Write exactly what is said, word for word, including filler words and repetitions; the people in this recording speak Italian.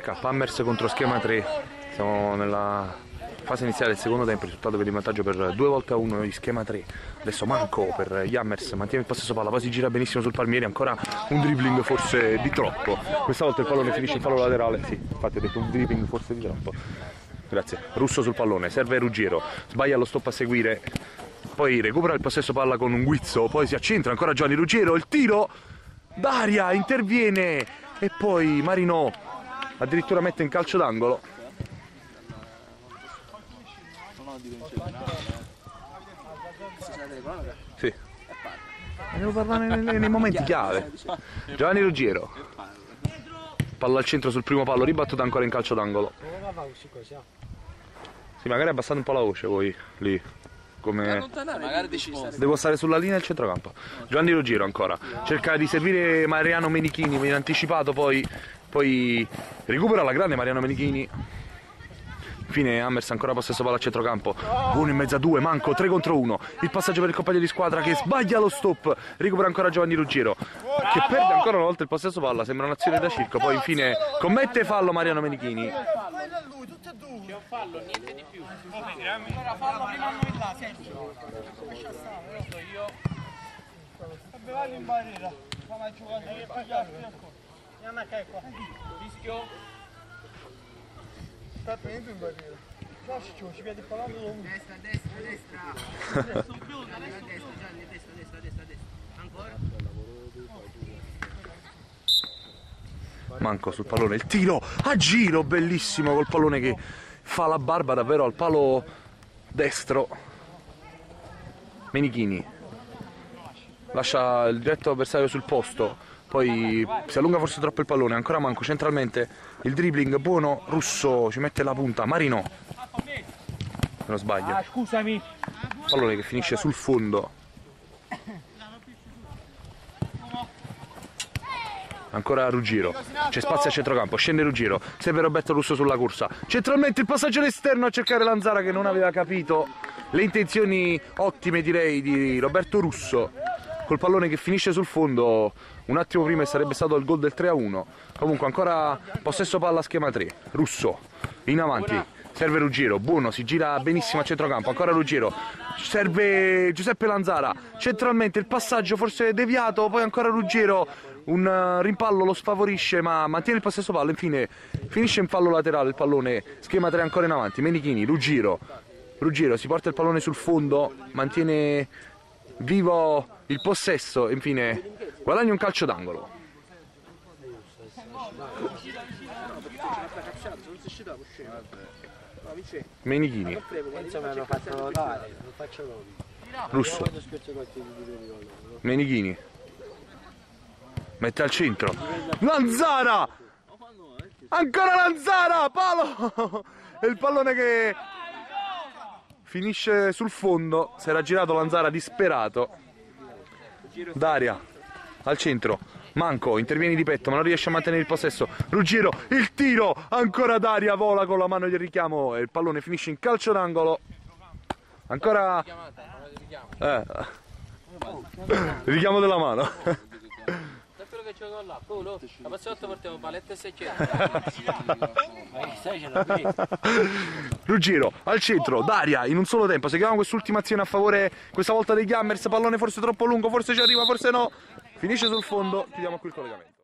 K, Hammers contro schema tre, siamo nella fase iniziale del secondo tempo, il risultato vede in vantaggio per due volte a uno di schema tre. Adesso Manco per gli Hammers, mantiene il possesso palla, poi si gira benissimo sul Palmieri, ancora un dribbling forse di troppo, questa volta il pallone finisce in fallo laterale, sì, infatti ho detto un dribbling forse di troppo. Grazie. Russo sul pallone, serve Ruggiero, sbaglia lo stop a seguire, poi recupera il possesso palla con un guizzo, poi si accentra ancora Giovanni Ruggiero, il tiro, Daria interviene e poi Marinò addirittura mette in calcio d'angolo. Sì. Devo parlare nei, nei momenti chiave. Giovanni Ruggiero, palla al centro sul primo palo, ribattuta ancora in calcio d'angolo. Sì, magari abbassate un po' la voce voi lì. Come... devo stare sulla linea del centrocampo. Giovanni Ruggiero ancora cerca di servire Mariano Menichini, viene anticipato, poi, poi recupera la grande Mariano Menichini. Infine Hammers ancora possesso palla a centrocampo, uno in mezzo a due, Manco, tre contro uno, il passaggio per il compagno di squadra che sbaglia lo stop, recupera ancora Giovanni Ruggiero che perde ancora una volta il possesso palla, sembra un'azione da circo, poi infine commette fallo Mariano Menichini. C'è un fallo, niente di più. Allora fallo prima a noi là, senti. Lascia stare, lo io. Vabbè, vai in barriera. Fammi giocare che pigliare. Andiamo a qua. Rischio. Sta prendendo in barriera. Lascici, ci vedi parlando da uno. Destra, destra, destra. Destra, Gianni, destra, destra, destra, destra. Ancora. Manco sul pallone, il tiro a giro bellissimo col pallone che fa la barba davvero al palo destro. Menichini lascia il diretto avversario sul posto, poi si allunga forse troppo il pallone, ancora Manco centralmente, il dribbling buono, Russo ci mette la punta, Marinò non sbaglia, Ah, scusami. pallone che finisce sul fondo. Ancora Ruggiero, c'è spazio a centrocampo, scende Ruggiero, serve Roberto Russo sulla corsa, centralmente il passaggio all'esterno a cercare Lanzara che non aveva capito le intenzioni ottime direi di Roberto Russo, col pallone che finisce sul fondo, un attimo prima sarebbe stato il gol del tre a uno, comunque ancora possesso palla a schema tre, Russo in avanti, serve Ruggiero, buono, si gira benissimo a centrocampo, ancora Ruggiero, serve Giuseppe Lanzara, centralmente il passaggio forse deviato, poi ancora Ruggiero, un rimpallo lo sfavorisce ma mantiene il possesso palla, infine finisce in fallo laterale il pallone, schema tre ancora in avanti, Menichini, Ruggiero, Ruggiero si porta il pallone sul fondo, mantiene vivo il possesso, infine guadagna un calcio d'angolo. Menichini, Russo, Menichini mette al centro, Lanzara, ancora Lanzara, palo, e il pallone che finisce sul fondo, si era girato Lanzara disperato, Daria al centro, Manco, interviene di petto ma non riesce a mantenere il possesso, Ruggiero, il tiro, ancora Daria vola con la mano di richiamo e il pallone finisce in calcio d'angolo, ancora eh, richiamo della mano. Quello che gioco là, Paolo, la prossima volta portiamo palette e seicento. Ruggiero al centro, Daria in un solo tempo, seguiamo quest'ultima azione a favore questa volta degli Hammers, pallone forse troppo lungo, forse ci arriva, forse no, finisce sul fondo, chiudiamo qui il collegamento.